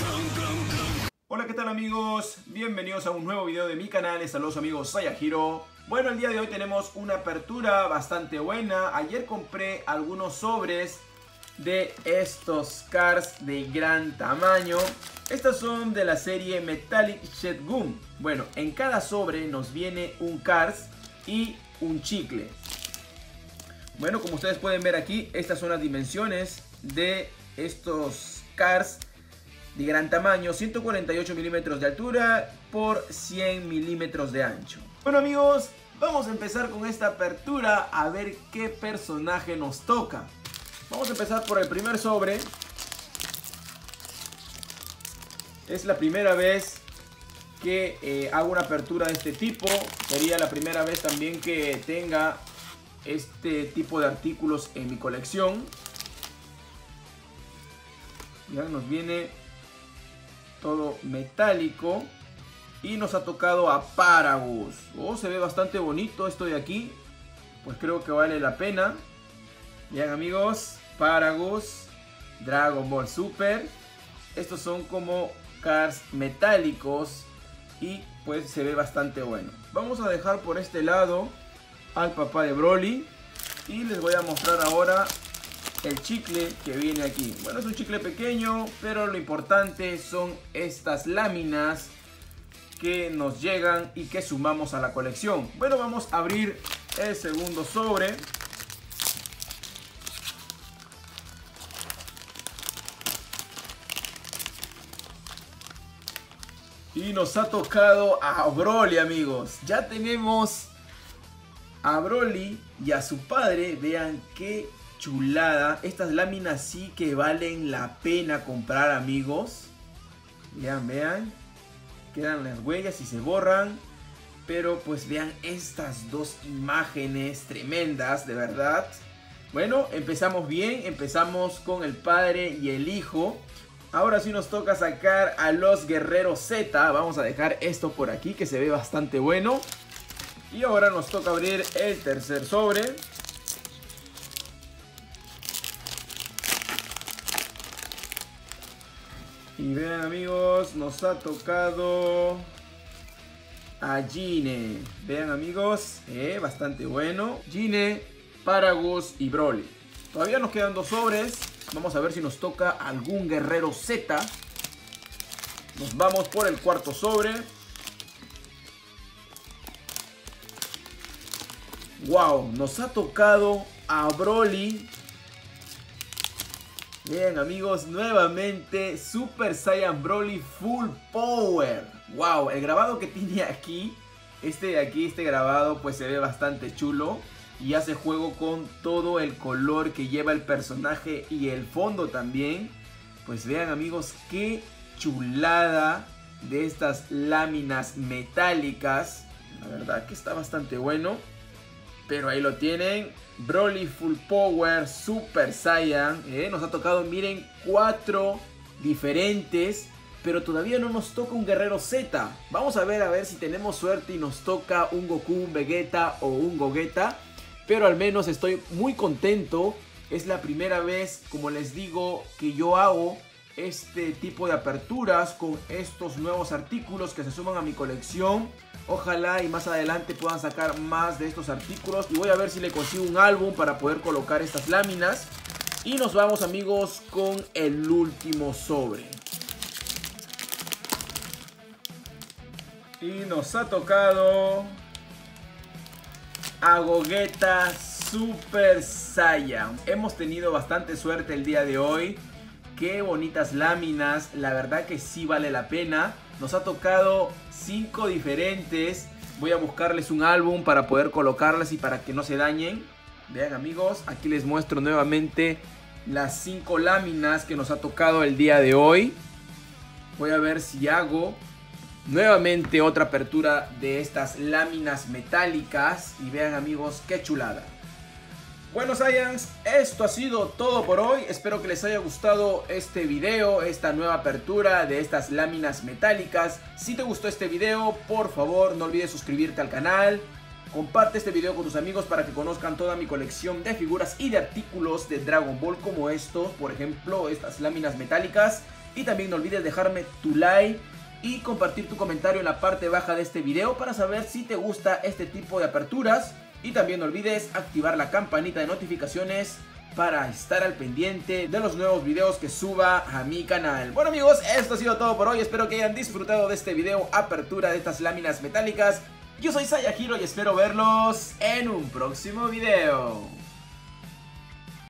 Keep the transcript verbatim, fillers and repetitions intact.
Hola, ¿qué tal amigos? Bienvenidos a un nuevo video de mi canal. Les saludos amigos, Sayajiro. Bueno, el día de hoy tenemos una apertura bastante buena. Ayer compré algunos sobres de estos cars de gran tamaño. Estos son de la serie Metallic Shed Gum. Bueno, en cada sobre nos viene un cars y un chicle. Bueno, como ustedes pueden ver aquí, estas son las dimensiones de estos cars de gran tamaño, ciento cuarenta y ocho milímetros de altura por cien milímetros de ancho. Bueno amigos, vamos a empezar con esta apertura a ver qué personaje nos toca. Vamos a empezar por el primer sobre. Es la primera vez que eh, hago una apertura de este tipo. Sería la primera vez también que tenga este tipo de artículos en mi colección. Ya nos viene todo metálico y nos ha tocado a Paragus. Oh, se ve bastante bonito esto de aquí, pues creo que vale la pena. Bien amigos, Paragus, Dragon Ball Super. Estos son como cars metálicos y pues se ve bastante bueno. Vamos a dejar por este lado al papá de Broly y les voy a mostrar ahora el chicle que viene aquí. Bueno, es un chicle pequeño, pero lo importante son estas láminas que nos llegan y que sumamos a la colección. Bueno, vamos a abrir el segundo sobre. Y nos ha tocado a Broly, amigos. Ya tenemos a Broly y a su padre. Vean qué chulada. Estas láminas sí que valen la pena comprar, amigos. Vean, vean. Quedan las huellas y se borran. Pero pues vean estas dos imágenes tremendas, de verdad. Bueno, empezamos bien. Empezamos con el padre y el hijo. Ahora sí nos toca sacar a los guerreros Z. Vamos a dejar esto por aquí que se ve bastante bueno. Y ahora nos toca abrir el tercer sobre. Y vean amigos, nos ha tocado a Gine. Vean amigos, eh, bastante bueno. Gine, Paragus y Broly. Todavía nos quedan dos sobres. Vamos a ver si nos toca algún guerrero Z. Nos vamos por el cuarto sobre. Wow, nos ha tocado a Broly. Bien amigos, nuevamente Super Saiyan Broly Full Power. Wow, el grabado que tiene aquí, este de aquí, este grabado pues se ve bastante chulo. Y hace juego con todo el color que lleva el personaje y el fondo también. Pues vean amigos, qué chulada de estas láminas metálicas. La verdad que está bastante bueno. Pero ahí lo tienen, Broly Full Power Super Saiyan. eh, Nos ha tocado, miren, cuatro diferentes. Pero todavía no nos toca un guerrero Z. Vamos a ver a ver si tenemos suerte y nos toca un Goku, un Vegeta o un Gogeta. Pero al menos estoy muy contento. Es la primera vez, como les digo, que yo hago este tipo de aperturas con estos nuevos artículos que se suman a mi colección. Ojalá y más adelante puedan sacar más de estos artículos. Y voy a ver si le consigo un álbum para poder colocar estas láminas. Y nos vamos amigos con el último sobre. Y nos ha tocado a Gogeta Super Saiyan. Hemos tenido bastante suerte el día de hoy. Qué bonitas láminas. La verdad que sí vale la pena. Nos ha tocado cinco diferentes. Voy a buscarles un álbum para poder colocarlas y para que no se dañen. Vean amigos, aquí les muestro nuevamente las cinco láminas que nos ha tocado el día de hoy. Voy a ver si hago nuevamente otra apertura de estas láminas metálicas. Y vean amigos, qué chulada. Bueno Saiyans, esto ha sido todo por hoy. Espero que les haya gustado este video, esta nueva apertura de estas láminas metálicas. Si te gustó este video, por favor no olvides suscribirte al canal. Comparte este video con tus amigos para que conozcan toda mi colección de figuras y de artículos de Dragon Ball como estos, por ejemplo, estas láminas metálicas. Y también no olvides dejarme tu like y compartir tu comentario en la parte baja de este video para saber si te gusta este tipo de aperturas. Y también no olvides activar la campanita de notificaciones para estar al pendiente de los nuevos videos que suba a mi canal. Bueno amigos, esto ha sido todo por hoy. Espero que hayan disfrutado de este video apertura de estas láminas metálicas. Yo soy Sayahiro y espero verlos en un próximo video.